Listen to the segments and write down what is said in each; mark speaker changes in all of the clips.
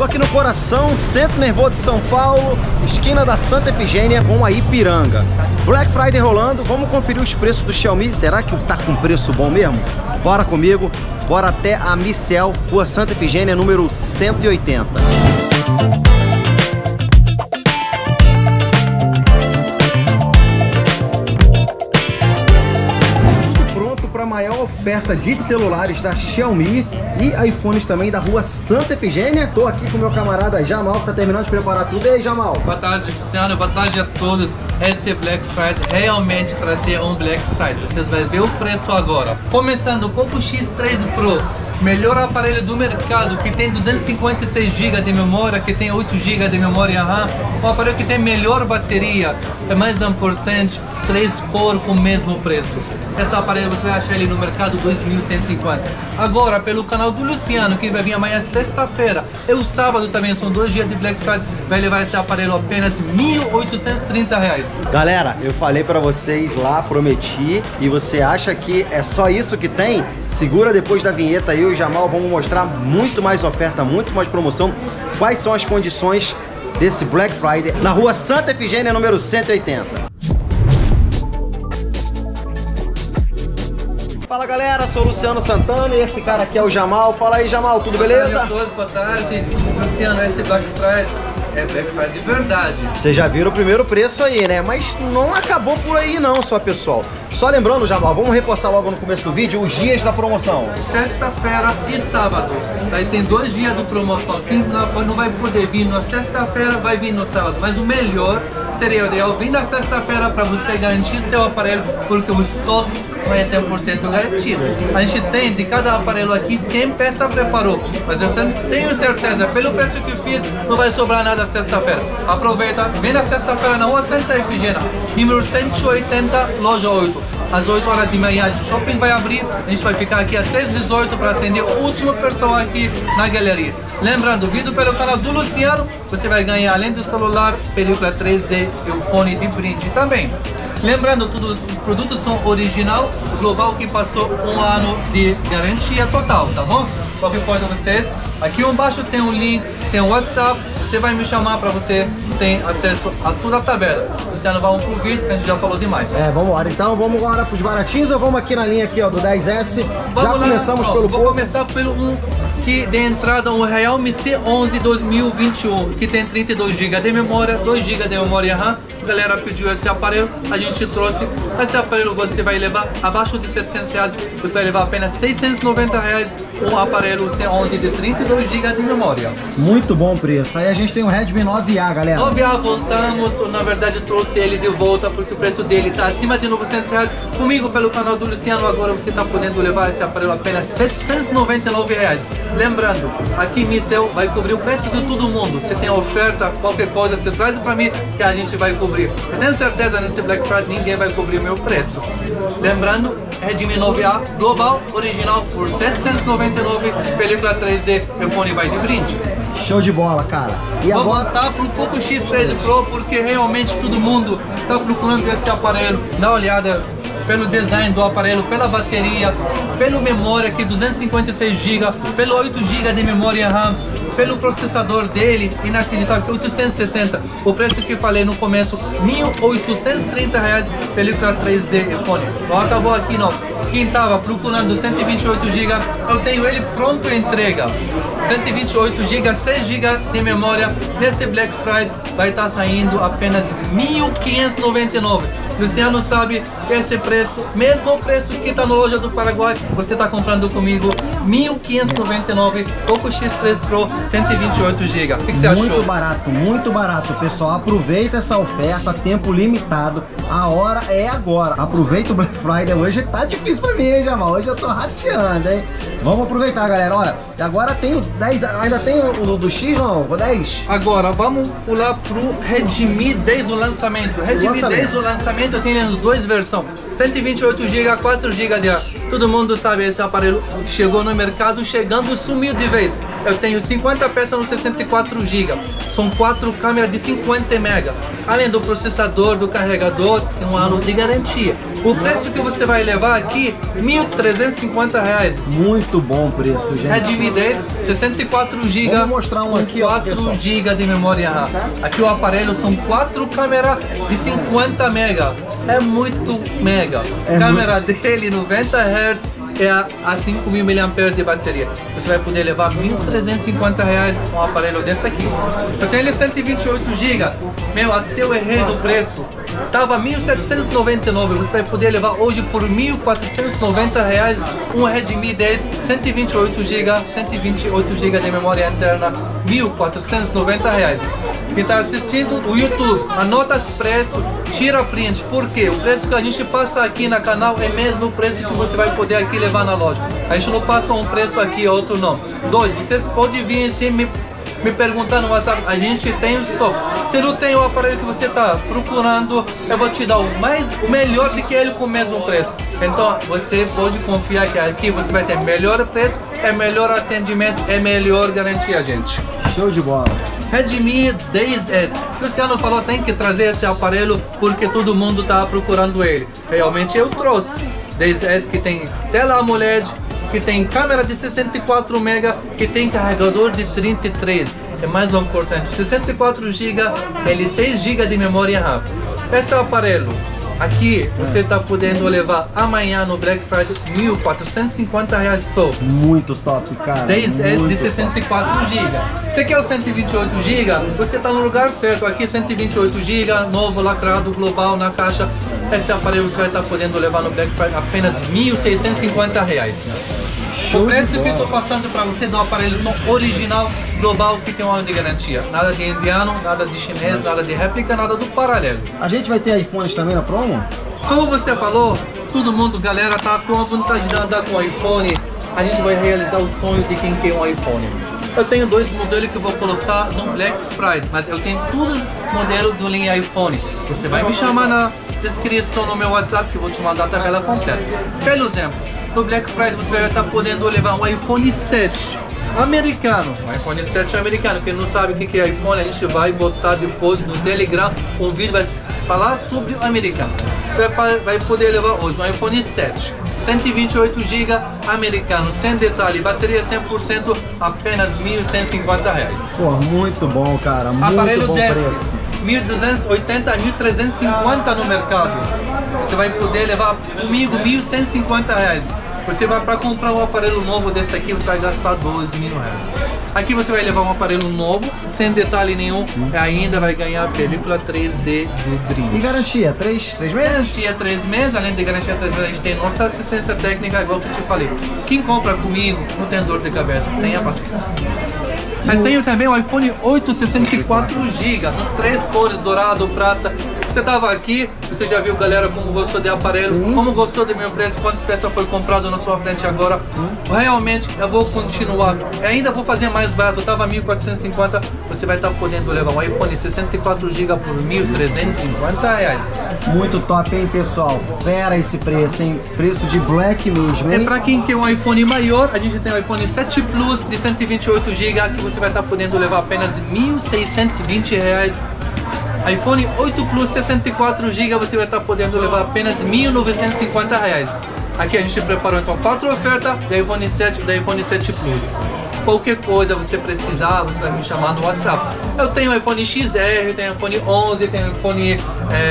Speaker 1: aqui no coração, centro nervoso de São Paulo, esquina da Santa Efigênia com a Ipiranga. Black Friday rolando, vamos conferir os preços do Xiaomi. Será que tá com preço bom mesmo? Bora comigo, bora até a Mi Cell, Rua Santa Efigênia, número 180. Para a maior oferta de celulares da Xiaomi e iPhones também da Rua Santa Efigênia. Tô aqui com o meu camarada Jamal, que tá terminando de preparar tudo. E aí, Jamal?
Speaker 2: Boa tarde, Luciano. Boa tarde a todos. Esse Black Friday realmente para ser um Black Friday. Vocês vão ver o preço agora. Começando o Poco X3 Pro. Melhor aparelho do mercado, que tem 256 GB de memória, que tem 8 GB de memória RAM, um aparelho que tem melhor bateria, é mais importante, os 3 cores com o mesmo preço. Esse aparelho você vai achar ele no mercado 2.150. Agora, pelo canal do Luciano, que vai vir amanhã sexta-feira, e o sábado também, são 2 dias de Black Friday, vai levar esse aparelho apenas R$1.830.
Speaker 1: Galera, eu falei pra vocês lá, prometi, e você acha que é só isso que tem? Segura depois da vinheta aí, o Jamal, vamos mostrar muito mais oferta, muito mais promoção. Quais são as condições desse Black Friday na Rua Santa Efigênia, número 180. Fala galera, sou o Luciano Santana e esse cara aqui é o Jamal. Fala aí, Jamal, tudo beleza?
Speaker 2: Boa tarde. Luciano, esse Black Friday é Black Friday de verdade.
Speaker 1: Vocês já viram o primeiro preço aí, né? Mas não acabou por aí não, só pessoal. Só lembrando, Jamal, vamos reforçar logo no começo do vídeo os dias da promoção.
Speaker 2: Sexta-feira e sábado. Daí tem 2 dias de promoção. Quem não vai poder vir na sexta-feira, vai vir no sábado. Mas o melhor seria o ideal vir na sexta-feira para você garantir seu aparelho, porque o estoque não é 100% garantido. A gente tem de cada aparelho aqui 100 peças preparou, mas eu tenho certeza, pelo preço que eu fiz, não vai sobrar nada sexta-feira. Aproveita, vem na sexta-feira na Rua Santa Efigênia, número 180, loja 8. Às 8 horas de manhã, o shopping vai abrir. A gente vai ficar aqui até as 18 para atender o último pessoal aqui na galeria. Lembrando, vindo pelo canal do Luciano, você vai ganhar, além do celular, película 3D e o fone de brinde também. Lembrando, todos os produtos são original, global, que passou 1 ano de garantia total, tá bom? Qualquer coisa vocês, aqui embaixo tem um link, tem um WhatsApp, você vai me chamar para você ter acesso a toda a tabela. Luciano, vamos pro vídeo, que a gente já falou demais.
Speaker 1: Vamos embora. Então, vamos agora pros baratinhos ou vamos aqui na linha aqui, ó, do 10S?
Speaker 2: Vamos
Speaker 1: já
Speaker 2: lá,
Speaker 1: começamos
Speaker 2: ó,
Speaker 1: pelo
Speaker 2: vou começar pelo que de entrada, um Realme C11 2021, que tem 32 GB de memória, 2 GB de memória RAM. A galera pediu esse aparelho, a gente trouxe. Esse aparelho você vai levar abaixo de R$700, você vai levar apenas R$690, um aparelho C11 de 32 GB de memória.
Speaker 1: Muito bom preço. Aí a gente tem o Redmi 9A, galera.
Speaker 2: 9A voltamos, na verdade trouxe ele de volta porque o preço dele está acima de R$900. Comigo pelo canal do Luciano, agora você está podendo levar esse aparelho apenas R$799. Lembrando, aqui Mi Cell vai cobrir o preço de todo mundo. Se tem oferta, qualquer coisa, você traz para mim que a gente vai cobrir. Eu tenho certeza nesse Black Friday ninguém vai cobrir o meu preço. Lembrando, Redmi 9A global, original por R$799, película 3D, meu fone vai de brinde.
Speaker 1: Show de bola, cara. E
Speaker 2: vou
Speaker 1: agora
Speaker 2: voltar pro Poco X3 Pro porque realmente todo mundo está procurando esse aparelho. Dá uma olhada pelo design do aparelho, pela bateria, pela memória aqui 256 GB, pelo 8 GB de memória RAM, pelo processador dele, inacreditável, que 860. O preço que falei no começo, R$1.830, película 3D e fone. Não acabou aqui não. Quem estava procurando 128 GB, eu tenho ele pronto a entrega. 128 GB, 6 GB de memória. Nesse Black Friday vai estar saindo apenas R$1.599. Luciano sabe que esse preço, mesmo o preço que está na loja do Paraguai, você está comprando comigo R$1.599, Poco X3 Pro, 128 GB. O que você achou?
Speaker 1: Muito barato, pessoal. Aproveita essa oferta, tempo limitado. A hora é agora. Aproveita o Black Friday. Hoje tá difícil pra mim, hein, Jamal? Hoje eu tô rateando, hein? Vamos aproveitar, galera. Olha, agora tem o 10, ainda tem o do X, não? O 10?
Speaker 2: Agora, vamos pular pro Redmi 10 o lançamento. Redmi 10 o lançamento, eu tenho as duas versões. 128 GB, 4 GB de RAM. Todo mundo sabe, esse aparelho chegou no mercado, chegando, sumiu de vez. Eu tenho 50 peças no 64 GB. São 4 câmeras de 50 MB. Além do processador, do carregador, tem um ano de garantia. O preço que você vai levar aqui, R$1.350.
Speaker 1: Muito bom preço, gente.
Speaker 2: Redmi 10, 64 GB,
Speaker 1: Vamos mostrar um aqui, ó,
Speaker 2: 4
Speaker 1: pessoal.
Speaker 2: GB de memória RAM. Aqui o aparelho são 4 câmeras de 50 mega. É muito mega. Câmera dele 90 Hz. É a 5.000 mAh de bateria. Você vai poder levar R$1.350 um aparelho desse aqui. Eu tenho ele 128 GB. Meu, até eu errei no preço. Tava 1.799. Você vai poder levar hoje por R$1.490 um Redmi 10, 128 GB, 128 GB de memória interna, R$1.490. Quem está assistindo o YouTube, anota esse preço, tira print, porque o preço que a gente passa aqui no canal é mesmo o preço que você vai poder aqui levar na loja. A gente não passa um preço aqui, outro não. 2, vocês podem vir assim me perguntar no WhatsApp, a gente tem o estoque. Se não tem o aparelho que você está procurando, eu vou te dar o melhor do que ele com o mesmo preço. Então você pode confiar que aqui você vai ter melhor preço, é melhor atendimento, é melhor garantia, gente.
Speaker 1: Show de bola.
Speaker 2: Redmi 10S. Luciano falou tem que trazer esse aparelho porque todo mundo tá procurando ele. Realmente eu trouxe 10S que tem tela AMOLED, que tem câmera de 64 mega, que tem carregador de 33. É mais importante, 64 GB, ele 6 GB de memória RAM. Esse aparelho aqui você está podendo levar amanhã no Black Friday R$1.450 só.
Speaker 1: Muito top, cara.
Speaker 2: 10S de 64 GB. Você quer o 128 GB? Você está no lugar certo. Aqui 128 GB, novo, lacrado, global na caixa. Esse aparelho você vai estar podendo levar no Black Friday apenas R$1.650. O preço que eu estou passando para você do aparelho são original, global, que tem um ano de garantia. Nada de indiano, nada de chinês, nada de réplica, nada do paralelo.
Speaker 1: A gente vai ter iPhones também na promo?
Speaker 2: Como você falou, todo mundo, galera, tá com a vontade de andar com iPhone. A gente vai realizar o sonho de quem quer um iPhone. Eu tenho 2 modelos que eu vou colocar no Black Friday, mas eu tenho todos os modelos do linha iPhone. Você vai me chamar na descrição no meu WhatsApp que eu vou te mandar a tabela completa. Pelo exemplo, no Black Friday você vai estar podendo levar um iPhone 7 americano. Um iPhone 7 americano. Quem não sabe o que é iPhone, a gente vai botar depois no Telegram um vídeo vai falar sobre o americano. Você vai poder levar hoje um iPhone 7, 128 GB americano, sem detalhe, bateria 100%, apenas R$1.150.
Speaker 1: Pô, muito bom, cara. Muito
Speaker 2: aparelho
Speaker 1: bom
Speaker 2: 10,
Speaker 1: preço.
Speaker 2: 1.280 a 1.350 no mercado. Você vai poder levar comigo R$1.150. Você vai para comprar um aparelho novo desse aqui, você vai gastar R$12.000. Aqui você vai levar um aparelho novo, sem detalhe nenhum, ainda vai ganhar película 3D do brinde.
Speaker 1: E garantia? 3 meses?
Speaker 2: Garantia 3 meses, além de garantia 3 meses, a gente tem nossa assistência técnica, igual que eu te falei. Quem compra comigo não tem dor de cabeça, tenha paciência. Mas tenho também o iPhone 8 64 GB, nos 3 cores, dourado, prata. Você tava aqui, você já viu, galera, como gostou do aparelho, como gostou do meu preço, quantas peças foi comprado na sua frente agora. Realmente, eu vou continuar. Eu ainda vou fazer mais barato, eu tava 1.450, você vai estar podendo levar um iPhone 64 GB por R$1.350.
Speaker 1: Muito top, hein, pessoal? Fera esse preço, hein? Preço de Black mesmo, hein?
Speaker 2: É pra quem quer um iPhone maior, a gente tem o iPhone 7 Plus de 128 GB, que você vai estar podendo levar apenas R$1.620. iPhone 8 Plus 64 GB, você vai estar podendo levar apenas R$1.950. Aqui a gente preparou então 4 ofertas do iPhone 7 e do iPhone 7 Plus. Qualquer coisa você precisar, você vai me chamar no WhatsApp. Eu tenho iPhone XR, tenho iPhone 11, tenho iPhone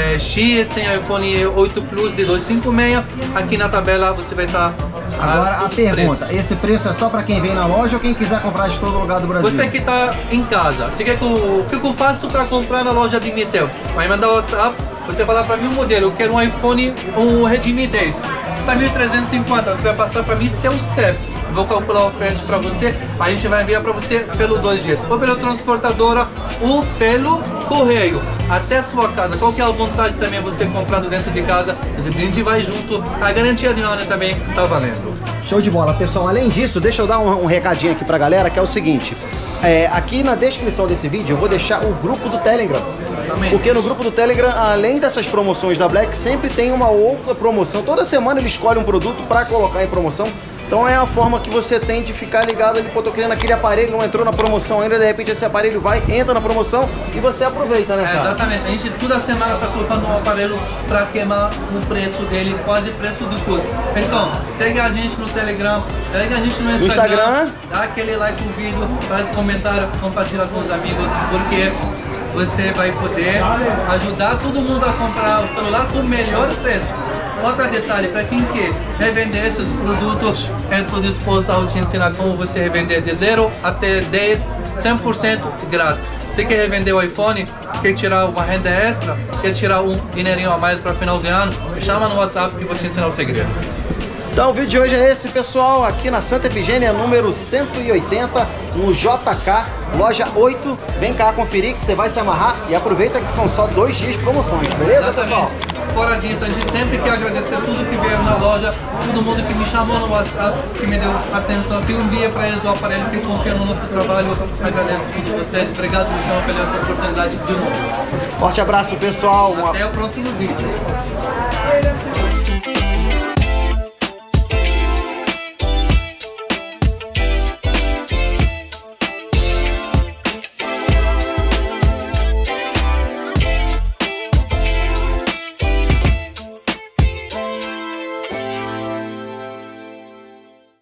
Speaker 2: X, tenho iPhone 8 Plus de 256. Aqui na tabela você vai estar...
Speaker 1: Agora a pergunta, esse preço é só para quem vem na loja ou quem quiser comprar de todo lugar do Brasil?
Speaker 2: Você que está em casa, você quer o que eu faço para comprar na loja de Micel? Vai mandar o WhatsApp, você falar para mim o modelo, eu quero um iPhone, um Redmi 10, tá 1.350, você vai passar para mim seu CEP. Vou calcular a oferta para você, a gente vai enviar para você pelo 2 dias, ou pela transportadora ou pelo correio até sua casa. Qual que é a vontade também você comprando dentro de casa, esse brinde vai junto, a garantia de um ano também tá valendo.
Speaker 1: Show de bola, pessoal. Além disso, deixa eu dar um recadinho aqui pra galera, que é o seguinte. Aqui na descrição desse vídeo eu vou deixar o grupo do Telegram. Porque no grupo do Telegram, além dessas promoções da Black, sempre tem uma outra promoção. Toda semana ele escolhe um produto para colocar em promoção. Então é a forma que você tem de ficar ligado ali, pô, tô querendo aquele aparelho, não entrou na promoção ainda, de repente esse aparelho entra na promoção e você aproveita, né, cara?
Speaker 2: Exatamente, a gente toda semana tá colocando um aparelho para queimar o preço dele, quase o preço do custo. Então, segue a gente no Telegram, segue a gente no Instagram, dá aquele like no vídeo, faz comentário, compartilha com os amigos, porque você vai poder ajudar todo mundo a comprar o celular com o melhor preço. Outro detalhe, para quem quer revender esses produtos, eu estou disposto a te ensinar como você revender de 0 até 10, 100% grátis. Você quer revender o iPhone, quer tirar uma renda extra, quer tirar um dinheirinho a mais para final de ano, me chama no WhatsApp que eu vou te ensinar o segredo.
Speaker 1: Então o vídeo de hoje é esse, pessoal, aqui na Santa Efigênia, número 180, no JK, loja 8. Vem cá conferir que você vai se amarrar e aproveita que são só 2 dias de promoções, beleza,
Speaker 2: exatamente, pessoal? Fora disso, a gente sempre quer agradecer tudo que veio na loja, todo mundo que me chamou no WhatsApp, que me deu atenção, que eu enviei para eles o aparelho, que confia no nosso trabalho. Agradeço a todos vocês, obrigado por ter essa oportunidade de novo.
Speaker 1: Forte abraço, pessoal.
Speaker 2: Até o próximo vídeo.